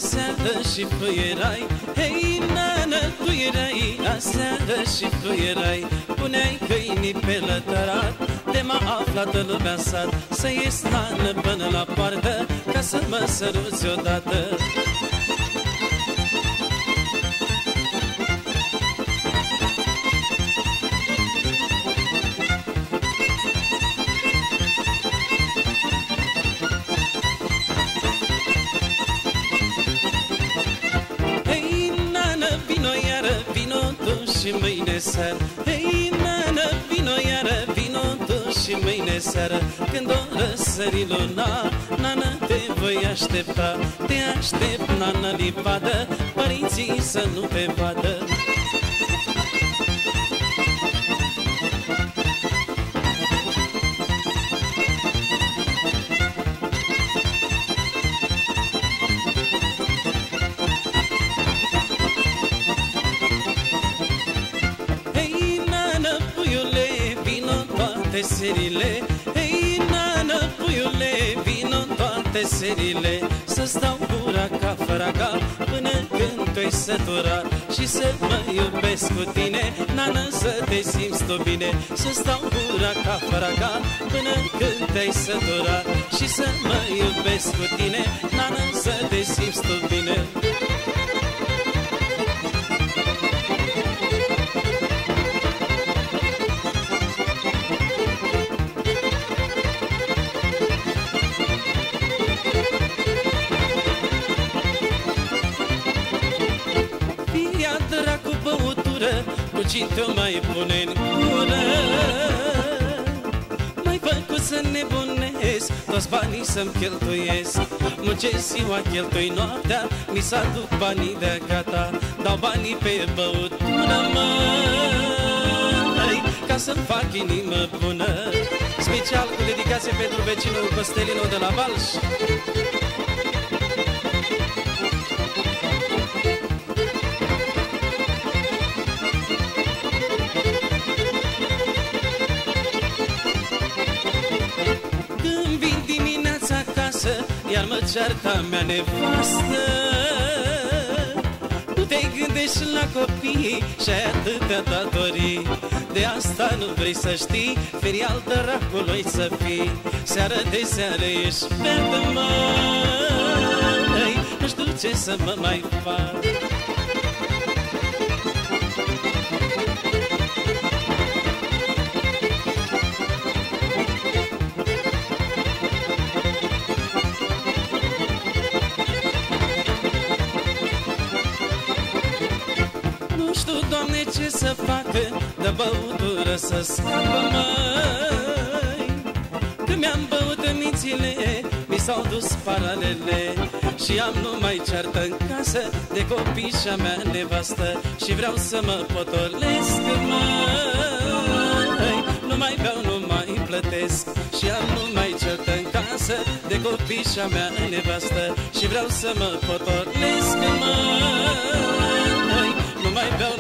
aseară și fluierai. Hei, nană, tu erai aseară și fluierai. Puneai câinii pe lătărat, de m-a aflat lumea în sat. Să ies, nană, până la poartă, ca să mă săruți odată. Și mâine seară, hei, nană, vino iară, vino tu și mâine seară. Când o răsări luna, nană, te voi aștepta. Te aștept, nană, livadă, părinții să nu te vadă. Serile, hei, nană, puiule, vino toate serile. Să stau gura ca făraga până când te-ai săturat și să mă iubesc cu tine, nană, să te simți tu bine. Să stau gura ca făraga până când te-ai săturat și să mă iubesc cu tine, nană, să te simți tu bine. Ce te-o mai pune în gură? M-ai făcut să nebunesc, toți banii să-mi cheltuiesc. Muncesc ziua, cheltui noaptea, mi s-aduc banii de gata. Dau banii pe băutură, măi, ca să-mi fac inimă bună. Special cu dedicație pentru vecinul Costelino de la Balș. Iar mă ceartă mea nevastă, nu te gândești la copii și-ai atâtea datorii. De asta nu vrei să știi, ferial dracului să fii. Seară de seară ești beată, măi, nu știu ce să mă mai fac. Doamne, ce să facă, de băutură să scapă, măi. Când mi-am băut mințile, mi s-au dus paralele și am numai ceartă în casă de copii și-a mea nevastă. Și vreau să mă potolesc, măi, nu mai beau, nu mai plătesc. Și am numai ceartă în casă de copii și-a mea nevastă. Și vreau să mă potolesc, măi, nu mai beau,